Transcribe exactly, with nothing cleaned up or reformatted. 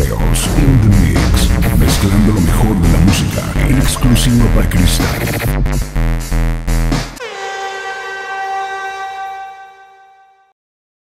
Chaos in the Mix, mezclando lo mejor de la música en exclusiva para Cristal.